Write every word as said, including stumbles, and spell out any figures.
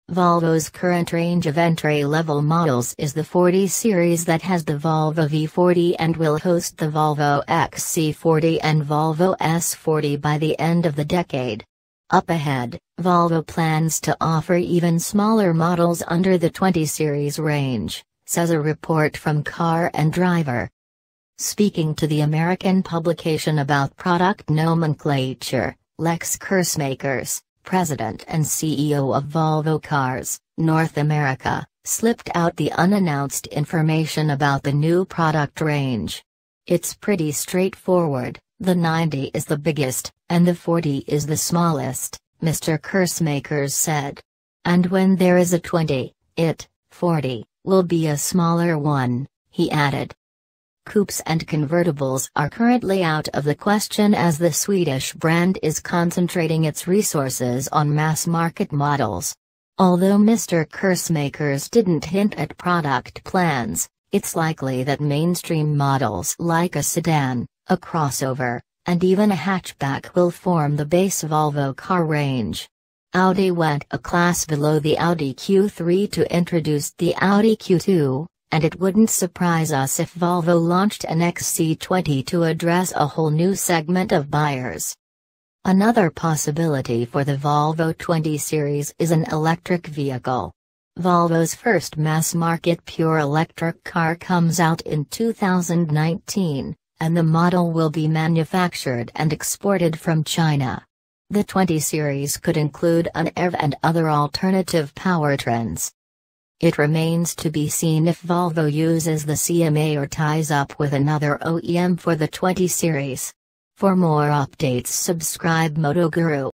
Volvo's current range of entry-level models is the forty series that has the Volvo V forty and will host the Volvo X C forty and Volvo S forty by the end of the decade. Up ahead, Volvo plans to offer even smaller models under the twenty series range, says a report from Car and Driver. Speaking to the American publication about product nomenclature, Lex Kersmakers, president and C E O of Volvo Cars, North America, slipped out the unannounced information about the new product range. "It's pretty straightforward, the ninety is the biggest, and the forty is the smallest," Mister Kersmakers said. "And when there is a twenty, it, forty, will be a smaller one," he added. Coupes and convertibles are currently out of the question as the Swedish brand is concentrating its resources on mass-market models. Although Mister Kersmakers didn't hint at product plans, it's likely that mainstream models like a sedan, a crossover, and even a hatchback will form the base Volvo car range. Audi went a class below the Audi Q three to introduce the Audi Q two. And it wouldn't surprise us if Volvo launched an X C twenty to address a whole new segment of buyers. Another possibility for the Volvo twenty series is an electric vehicle. Volvo's first mass-market pure electric car comes out in two thousand nineteen, and the model will be manufactured and exported from China. The twenty series could include an E V and other alternative powertrains. It remains to be seen if Volvo uses the C M A or ties up with another O E M for the twenty series. For more updates, subscribe MotoGuru.